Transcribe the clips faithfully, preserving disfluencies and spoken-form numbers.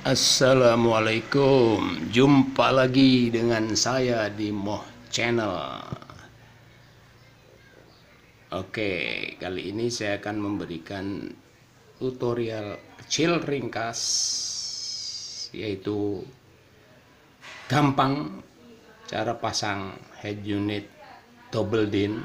Assalamualaikum, jumpa lagi dengan saya di Moh Channel. Oke, kali ini saya akan memberikan tutorial kecil ringkas, yaitu gampang cara pasang head unit double din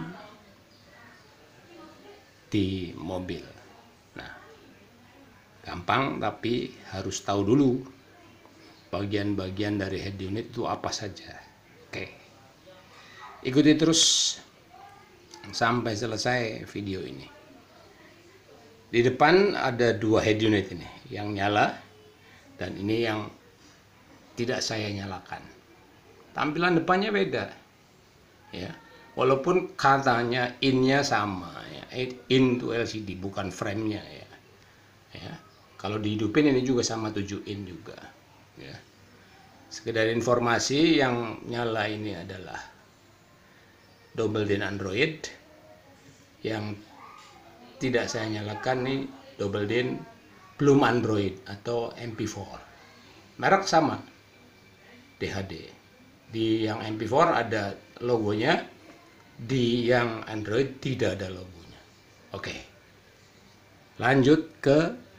di mobil. Nah, gampang, tapi harus tahu dulu bagian-bagian dari head unit itu apa saja. Oke, ikuti terus sampai selesai video ini. Di depan ada dua head unit ini, yang nyala dan ini yang tidak saya nyalakan. Tampilan depannya beda, ya. Walaupun katanya in-nya sama, ya, in to L C D, bukan frame-nya, ya. Ya, kalau dihidupin ini juga sama tujuh in juga, ya. Sekedar informasi, yang nyala ini adalah double din Android, yang tidak saya nyalakan nih double din belum Android atau M P empat. Merek sama, D H D. Di yang M P empat ada logonya, di yang Android tidak ada logonya. Oke, lanjut ke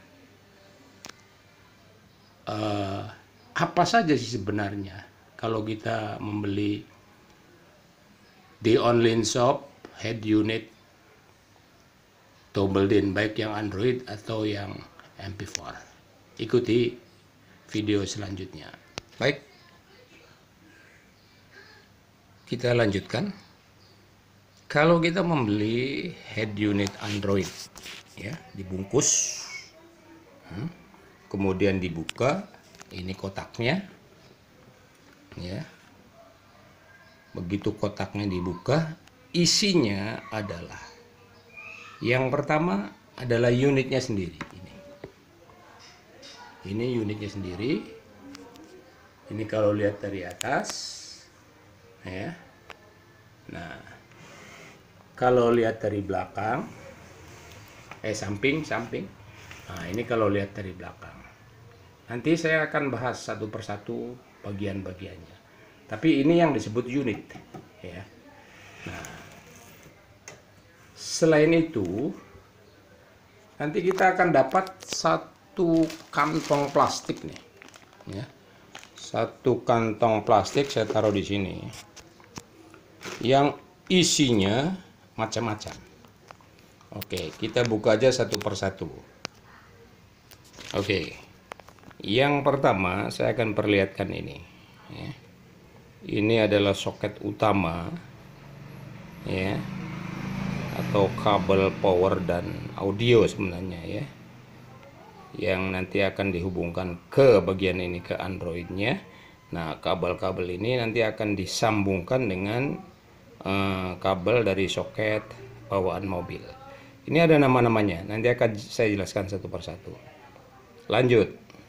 uh, apa saja sih sebenarnya kalau kita membeli di online shop head unit double din, baik yang Android atau yang M P empat. Ikuti video selanjutnya. Baik, kita lanjutkan. Kalau kita membeli head unit Android, ya, dibungkus, hmm, kemudian dibuka, ini kotaknya, ya. Begitu kotaknya dibuka, isinya adalah, yang pertama adalah unitnya sendiri. Ini, ini unitnya sendiri. Ini kalau lihat dari atas, ya. Nah, kalau lihat dari belakang, eh samping, samping. Nah, ini kalau lihat dari belakang. Nanti saya akan bahas satu persatu bagian-bagiannya. Tapi ini yang disebut unit, ya. Nah, selain itu, nanti kita akan dapat satu kantong plastik nih, ya. Satu kantong plastik saya taruh di sini, yang isinya macam-macam. Oke, kita buka aja satu persatu. Oke, yang pertama saya akan perlihatkan ini, ya. Ini adalah soket utama, ya, atau kabel power dan audio sebenarnya, ya, yang nanti akan dihubungkan ke bagian ini, ke Androidnya. Nah, kabel-kabel ini nanti akan disambungkan dengan uh, kabel dari soket bawaan mobil. Ini ada nama-namanya, nanti akan saya jelaskan satu persatu. Lanjut.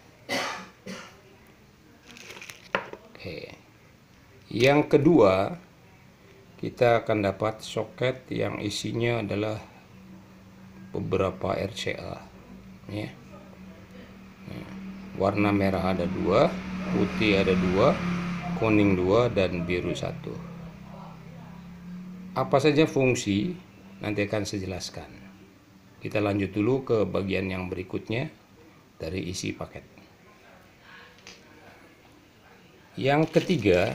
Oke. Yang kedua, kita akan dapat soket yang isinya adalah beberapa R C A, ya. Nah, warna merah ada dua, putih ada dua, kuning dua, dan biru satu. Apa saja fungsi nanti akan saya jelaskan. Kita lanjut dulu ke bagian yang berikutnya dari isi paket. Yang ketiga,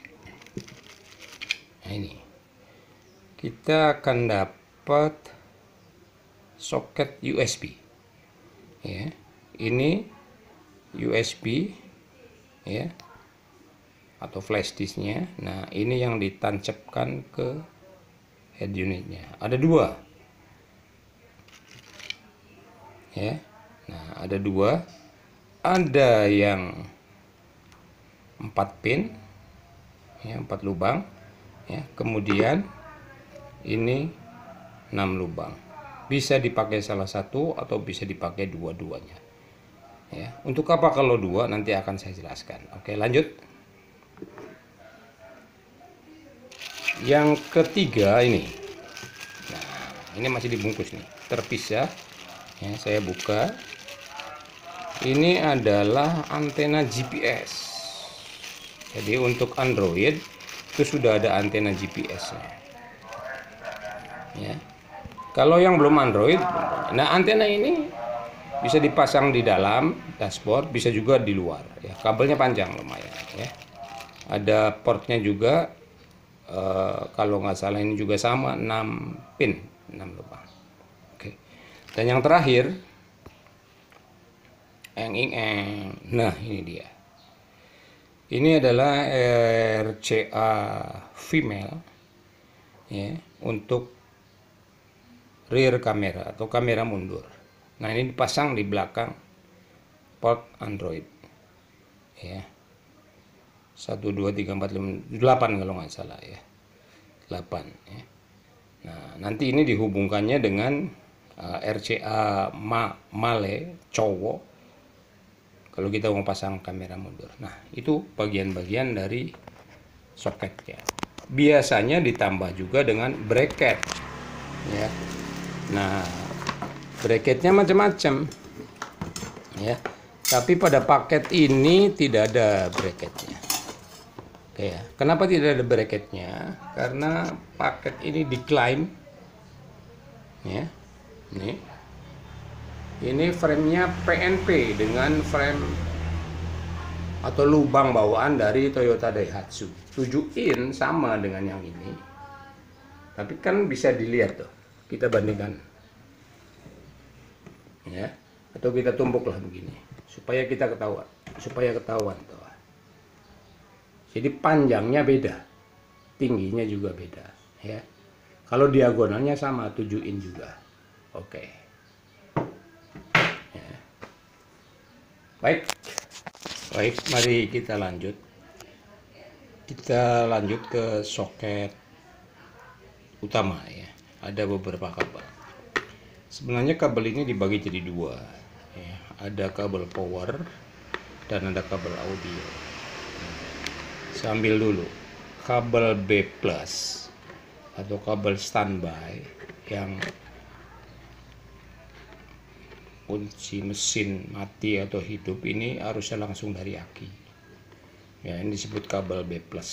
nah ini, kita akan dapat soket U S B, ya. Ini U S B, ya, atau flash disknya. Nah, ini yang ditancapkan ke head unitnya. Ada dua, ya. Nah, ada dua. Ada yang empat pin, ya, empat lubang, ya. Kemudian ini enam lubang. Bisa dipakai salah satu atau bisa dipakai dua-duanya, ya. Untuk apa kalau dua, nanti akan saya jelaskan. Oke, lanjut. Yang ketiga ini, nah, ini masih dibungkus nih, terpisah, ya. Saya buka, ini adalah antena G P S. Jadi untuk Android itu sudah ada antena G P S-nya. Ya. Kalau yang belum Android, nah antena ini bisa dipasang di dalam dashboard, bisa juga di luar. Ya, kabelnya panjang lumayan. Ya. Ada portnya juga. Uh, kalau nggak salah ini juga sama, enam pin, enam lubang. Oke. Dan yang terakhir, eng eng eng. Nah, ini dia. Ini adalah R C A female, ya, untuk rear kamera atau kamera mundur. Nah, ini dipasang di belakang port Android. Ya. satu, dua, tiga, empat, lima, delapan kalau nggak salah ya. delapan ya. Nah, nanti ini dihubungkannya dengan uh, R C A ma male cowok kalau kita mau pasang kamera mundur. Nah, itu bagian-bagian dari soketnya. Biasanya ditambah juga dengan bracket ya. Nah, bracketnya macam-macam ya. Tapi pada paket ini tidak ada bracketnya. Oke ya. Kenapa tidak ada bracketnya? Karena paket ini diklaim ya. Ini. Ini framenya P N P dengan frame atau lubang bawaan dari Toyota Daihatsu. tujuh in sama dengan yang ini. Tapi kan bisa dilihat tuh. Kita bandingkan. Ya. Atau kita tumpuklah begini supaya kita ketahuan, supaya ketahuan tuh. Jadi panjangnya beda, tingginya juga beda, ya. Kalau diagonalnya sama, tujuh in juga. Oke. Ya. Baik, baik. Mari kita lanjut. Kita lanjut ke soket utama, ya. Ada beberapa kabel. Sebenarnya kabel ini dibagi jadi dua. Ya. Ada kabel power dan ada kabel audio. Saya ambil dulu kabel B plus atau kabel standby yang kunci mesin mati atau hidup ini harusnya langsung dari aki. Ya, ini disebut kabel B plus.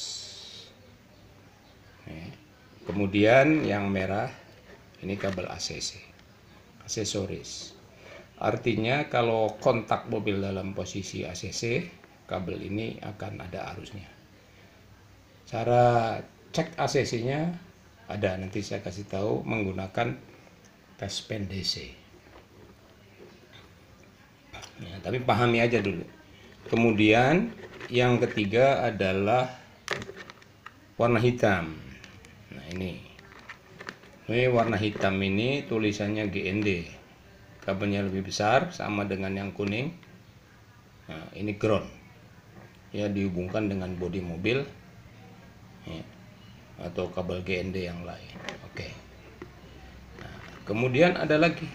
Ya. Kemudian yang merah ini kabel A C C, aksesoris. Artinya kalau kontak mobil dalam posisi A C C, kabel ini akan ada arusnya. Cara cek A C C-nya ada, nanti saya kasih tahu menggunakan tes pen D C. Ya, tapi pahami aja dulu. Kemudian yang ketiga adalah warna hitam. Nah ini, ini warna hitam ini tulisannya G N D. Kabelnya lebih besar, sama dengan yang kuning. Nah ini ground. Ya, dihubungkan dengan bodi mobil ya, atau kabel G N D yang lain. Oke. Nah, kemudian ada lagi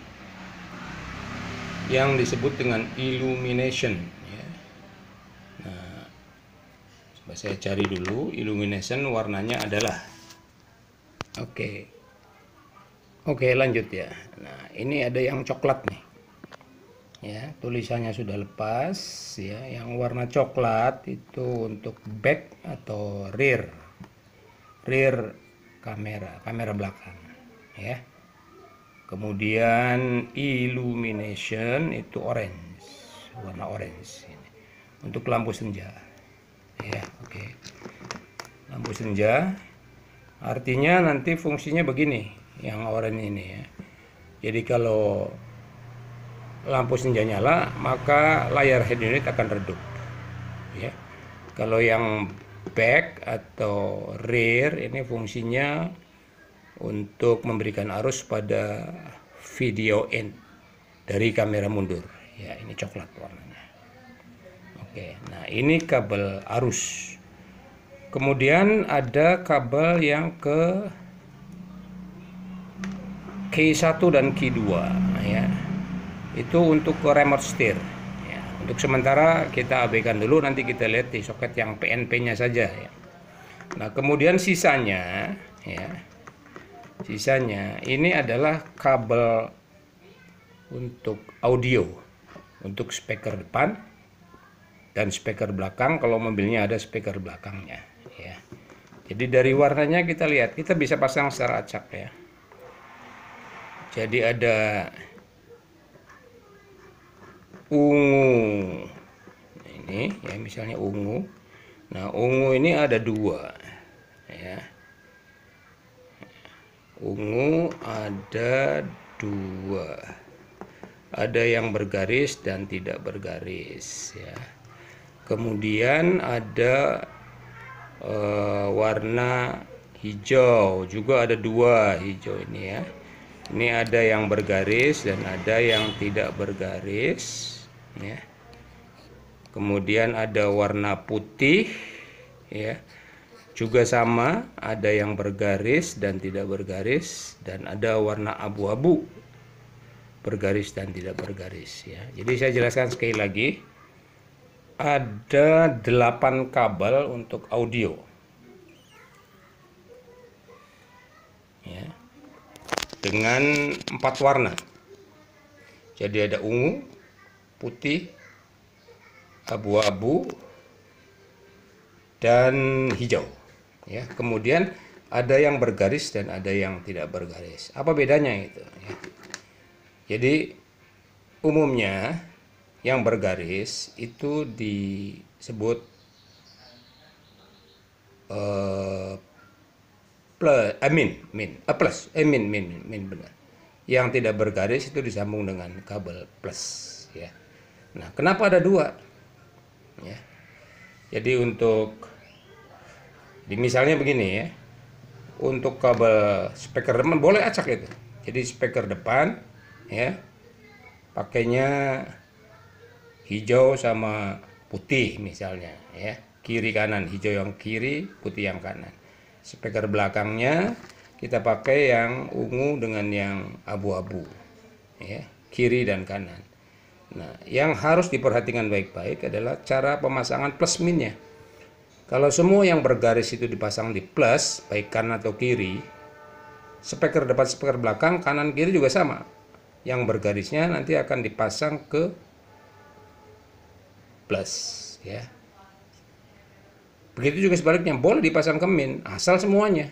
yang disebut dengan illumination ya. Nah, coba saya cari dulu. Illumination warnanya adalah, oke, oke lanjut ya. Nah, ini ada yang coklat nih. Ya, tulisannya sudah lepas ya. Yang warna coklat itu untuk back atau rear rear kamera, kamera belakang ya. Kemudian illumination itu orange, warna orange ini untuk lampu senja ya. Oke, lampu senja artinya nanti fungsinya begini, yang oranye ini ya. Jadi kalau lampu senja nyala, maka layar head unit akan redup. Ya. Kalau yang back atau rear ini fungsinya untuk memberikan arus pada video in dari kamera mundur. Ya, ini coklat warnanya. Oke, nah ini kabel arus. Kemudian ada kabel yang ke K satu dan K dua, ya. Itu untuk remote steer ya. Untuk sementara kita abaikan dulu, nanti kita lihat di soket yang P N P nya saja ya. Nah kemudian sisanya ya, sisanya ini adalah kabel untuk audio untuk speaker depan dan speaker belakang kalau mobilnya ada speaker belakangnya ya. Jadi dari warnanya kita lihat, kita bisa pasang secara acak ya. Jadi ada ungu ini ya, misalnya ungu. Nah, ungu ini ada dua ya. Ungu ada dua. Ada yang bergaris dan tidak bergaris ya. Kemudian ada uh, warna hijau, juga ada dua hijau ini ya. Ini ada yang bergaris dan ada yang tidak bergaris ya. Kemudian ada warna putih ya. Juga sama, ada yang bergaris dan tidak bergaris, dan ada warna abu-abu bergaris dan tidak bergaris ya. Jadi saya jelaskan sekali lagi. Ada delapan kabel untuk audio ya, dengan empat warna. Jadi ada ungu, putih, abu-abu, dan hijau ya. Kemudian ada yang bergaris dan ada yang tidak bergaris. Apa bedanya itu ya? Jadi umumnya yang bergaris itu disebut uh, plus, eh, min, min, uh, plus, eh, min, min, min benar. Yang tidak bergaris itu disambung dengan kabel plus ya. Nah, kenapa ada dua? Ya. Jadi untuk, di misalnya begini ya, untuk kabel speaker depan boleh acak itu. Jadi speaker depan ya, pakainya hijau sama putih misalnya ya, kiri kanan, hijau yang kiri, putih yang kanan. Speaker belakangnya kita pakai yang ungu dengan yang abu-abu ya, kiri dan kanan. Nah, yang harus diperhatikan baik-baik adalah cara pemasangan plus minnya. Kalau semua yang bergaris itu dipasang di plus, baik kanan atau kiri, speaker depan, speaker belakang, kanan kiri juga sama. Yang bergarisnya nanti akan dipasang ke plus ya. Begitu juga sebaliknya, boleh dipasang ke min, asal semuanya.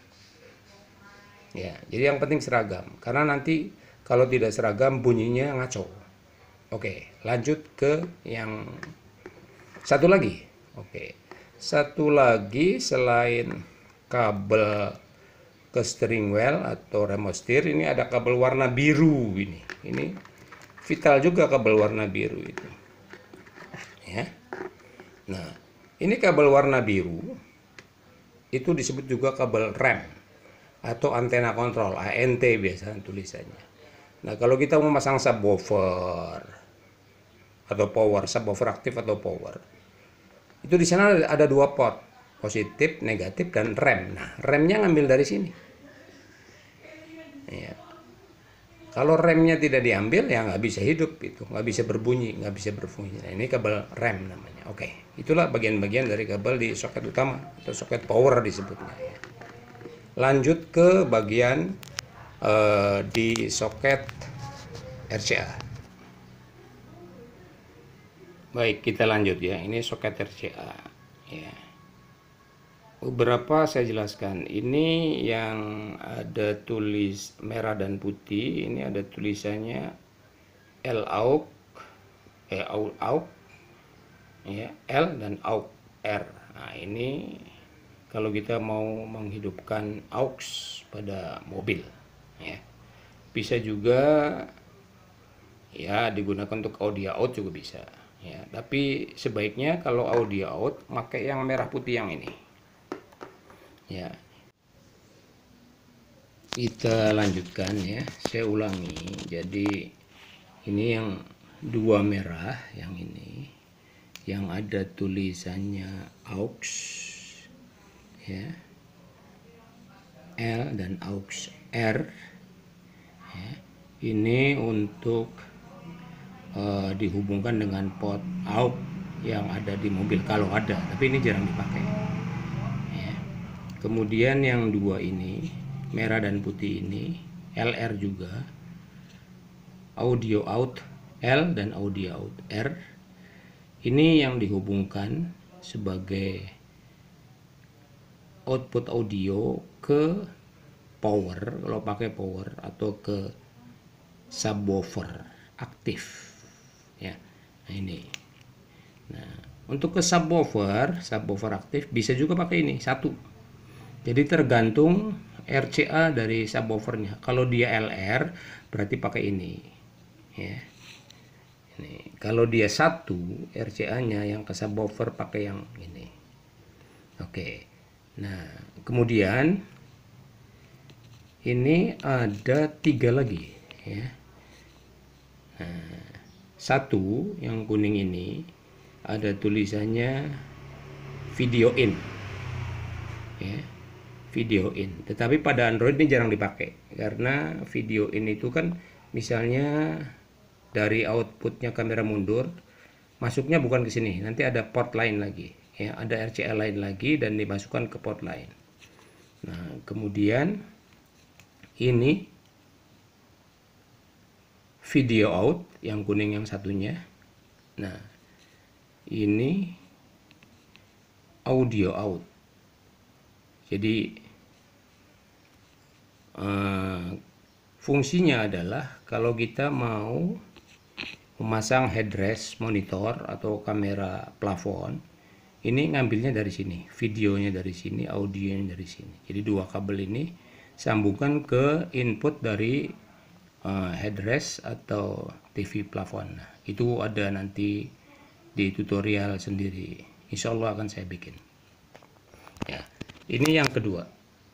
Ya, jadi yang penting seragam, karena nanti kalau tidak seragam bunyinya ngaco. Oke, lanjut ke yang satu lagi. Oke, satu lagi selain kabel ke steering wheel atau remote steer, ini ada kabel warna biru ini. Ini vital juga kabel warna biru itu. Ya. Nah, ini kabel warna biru itu disebut juga kabel rem atau antena kontrol, A N T biasanya tulisannya. Nah, kalau kita mau memasang subwoofer atau power, subwoofer aktif atau power, itu di sana ada dua port, positif, negatif, dan rem. Nah, remnya ngambil dari sini. Ya. Kalau remnya tidak diambil, ya nggak bisa hidup itu, nggak bisa berbunyi, nggak bisa berfungsi. Nah, ini kabel rem namanya. Oke, itulah bagian-bagian dari kabel di soket utama atau soket power disebutnya. Ya. Lanjut ke bagian uh, di soket R C A. Baik, kita lanjut ya. Ini soket R C A. Ya. Beberapa saya jelaskan. Ini yang ada tulis merah dan putih. Ini ada tulisannya L A U K, eh, A U K, ya, L dan A U K R. Nah, ini kalau kita mau menghidupkan A U X pada mobil, ya, bisa juga ya digunakan untuk audio out juga bisa. Ya, tapi sebaiknya kalau audio out pakai yang merah putih yang ini. Ya, kita lanjutkan ya, saya ulangi. Jadi ini yang dua merah, yang ini yang ada tulisannya A U X ya, L dan A U X R ya. Ini untuk uh, dihubungkan dengan port A U X yang ada di mobil kalau ada, tapi ini jarang dipakai. Kemudian yang dua ini, merah dan putih ini, L R juga, audio out L dan audio out R. Ini yang dihubungkan sebagai output audio ke power, kalau pakai power, atau ke subwoofer aktif ya. Nah ini. Nah, untuk ke subwoofer, subwoofer aktif bisa juga pakai ini satu. Jadi tergantung R C A dari subwoofernya. Kalau dia L R berarti pakai ini ya. Ini kalau dia satu, R C A-nya yang ke subwoofer pakai yang ini. Oke. Nah, kemudian ini ada tiga lagi ya. Nah, satu yang kuning ini ada tulisannya video in ya, video in. Tetapi pada Android ini jarang dipakai karena video in itu kan misalnya dari outputnya kamera mundur, masuknya bukan ke sini, nanti ada port lain lagi ya, ada R C A lain lagi dan dimasukkan ke port lain. Nah, kemudian ini video out yang kuning yang satunya. Nah, ini audio out. Jadi uh, fungsinya adalah kalau kita mau memasang headrest monitor atau kamera plafon, ini ngambilnya dari sini, videonya dari sini, audionya dari sini. Jadi dua kabel ini sambungkan ke input dari uh, headrest atau T V plafon. Nah, itu ada nanti di tutorial sendiri. Insya Allah akan saya bikin. Ya, ini yang kedua.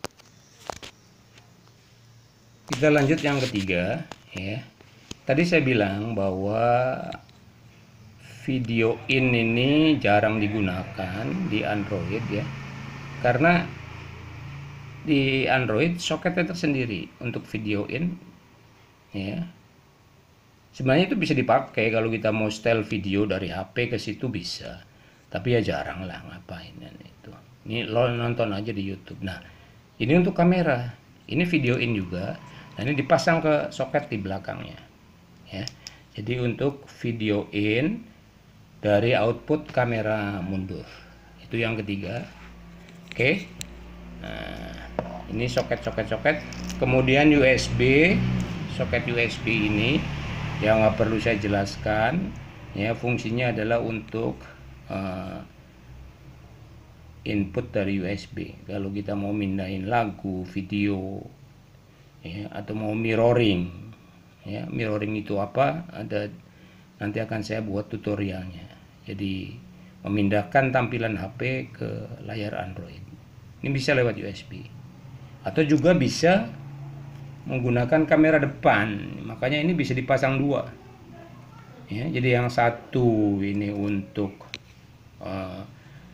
Kita lanjut yang ketiga, ya. Tadi saya bilang bahwa video in ini jarang digunakan di Android ya, karena di Android soketnya tersendiri untuk video in ya. Sebenarnya itu bisa dipakai kalau kita mau setel video dari H P ke situ bisa, tapi ya jarang lah ngapain itu. Ini lo nonton aja di YouTube. Nah, ini untuk kamera, ini video in juga. Nah, ini dipasang ke soket di belakangnya ya. Jadi untuk video in dari output kamera mundur, itu yang ketiga. Oke. Nah, ini soket-soket-soket. Kemudian U S B, soket U S B ini yang nggak perlu saya jelaskan ya, fungsinya adalah untuk uh, input dari U S B. Kalau kita mau mindahin lagu, video ya, atau mau mirroring ya, mirroring itu apa, ada nanti akan saya buat tutorialnya. Jadi memindahkan tampilan H P ke layar Android ini bisa lewat U S B, atau juga bisa menggunakan kamera depan. Makanya ini bisa dipasang dua ya. Jadi yang satu ini untuk uh,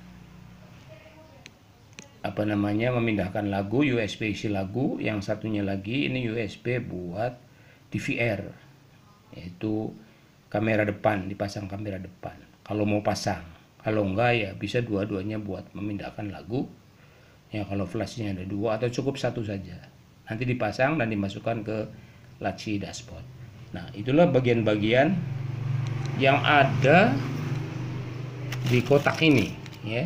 apa namanya, memindahkan lagu, U S B isi lagu. Yang satunya lagi ini U S B buat D V R, yaitu kamera depan, dipasang kamera depan kalau mau pasang. Kalau enggak ya bisa dua-duanya buat memindahkan lagu ya, kalau flashnya ada dua atau cukup satu saja, nanti dipasang dan dimasukkan ke laci dashboard. Nah, itulah bagian-bagian yang ada di kotak ini ya.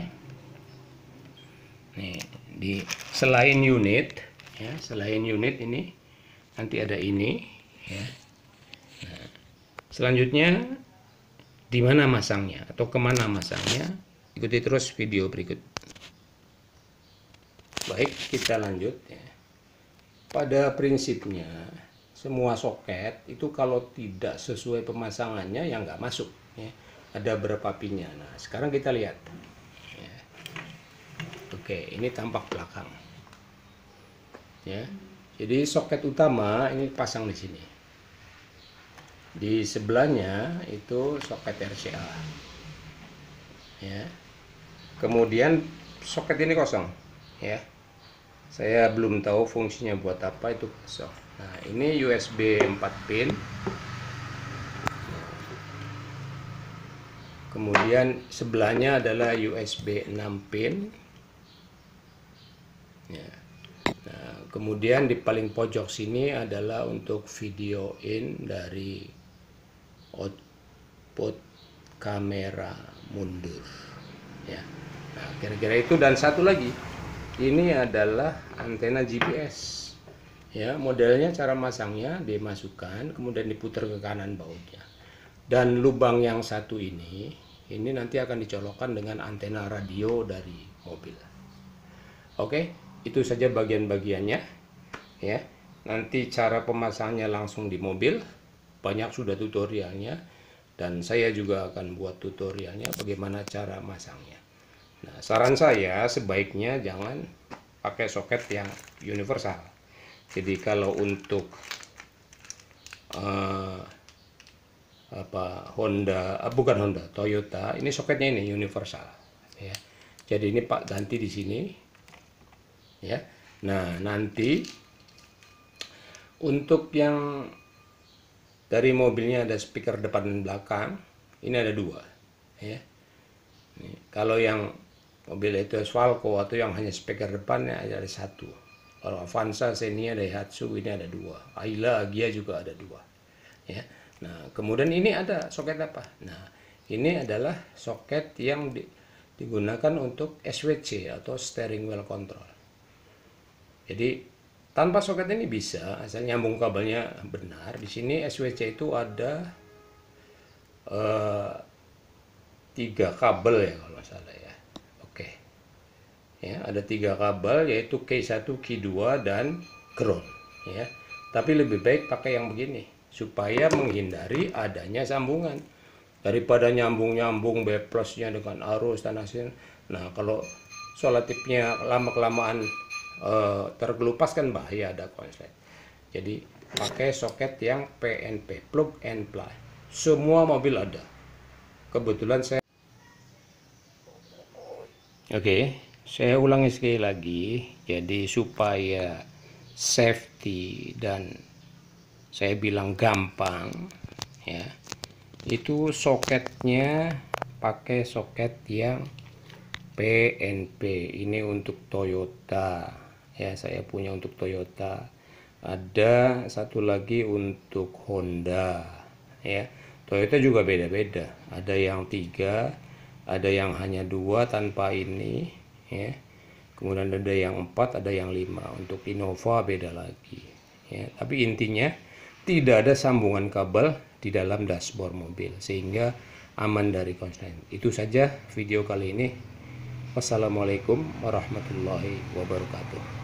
Nih, di selain unit ya, selain unit ini nanti ada ini ya. Nah, selanjutnya di mana masangnya atau kemana masangnya, ikuti terus video berikut. Baik, kita lanjut ya. Pada prinsipnya semua soket itu kalau tidak sesuai pemasangannya ya nggak masuk ya. Ada berapa pinnya. Nah, sekarang kita lihat ya. Oke, ini tampak belakang ya. Jadi soket utama ini pasang di sini. Di sebelahnya itu soket R C A ya. Kemudian soket ini kosong ya. Saya belum tahu fungsinya buat apa, itu kosong. Nah, ini U S B empat pin. Kemudian sebelahnya adalah U S B enam pin ya. Nah, kemudian di paling pojok sini adalah untuk video in dari output kamera mundur ya. Nah, kira-kira itu. Dan satu lagi, ini adalah antena G P S ya. Modelnya cara masangnya dimasukkan kemudian diputar ke kanan bautnya, dan lubang yang satu ini ini nanti akan dicolokkan dengan antena radio dari mobil. Oke, itu saja bagian-bagiannya ya. Nanti cara pemasangannya langsung di mobil, banyak sudah tutorialnya, dan saya juga akan buat tutorialnya bagaimana cara masangnya. Nah, saran saya sebaiknya jangan pakai soket yang universal. Jadi kalau untuk uh, apa Honda, uh, bukan Honda, Toyota, ini soketnya ini universal ya. Jadi ini Pak ganti di sini ya. Nah, nanti untuk yang dari mobilnya ada speaker depan dan belakang, ini ada dua ya. Ini, kalau yang mobil itu Falco atau yang hanya speaker depannya ada satu. Kalau Avanza, Xenia, Daihatsu ini ada dua. Ayla, Gia juga ada dua ya. Nah, kemudian ini ada soket apa? Nah, ini adalah soket yang di, digunakan untuk S W C atau steering wheel control. Jadi tanpa soket ini bisa, asal nyambung kabelnya benar. Di sini S W C itu ada uh, tiga kabel ya kalau nggak salah ya. Oke, ya ada tiga kabel, yaitu K satu, K dua, dan ground ya. Tapi lebih baik pakai yang begini supaya menghindari adanya sambungan, daripada nyambung-nyambung B plusnya dengan arus dan hasil. Nah, kalau solatifnya lama-kelamaan Uh, terkelupas kan bahaya, ada konslet. Jadi pakai soket yang P N P, plug and play. Semua mobil ada. Kebetulan saya Oke, okay, saya ulangi sekali lagi. Jadi supaya safety dan saya bilang gampang ya, itu soketnya pakai soket yang P N P. Ini untuk Toyota ya, saya punya untuk Toyota. Ada satu lagi untuk Honda ya. Toyota juga beda-beda, ada yang tiga, ada yang hanya dua tanpa ini ya, kemudian ada yang empat, ada yang lima. Untuk Innova beda lagi ya. Tapi intinya tidak ada sambungan kabel di dalam dashboard mobil, sehingga aman dari konslet. Itu saja video kali ini. Wassalamualaikum warahmatullahi wabarakatuh.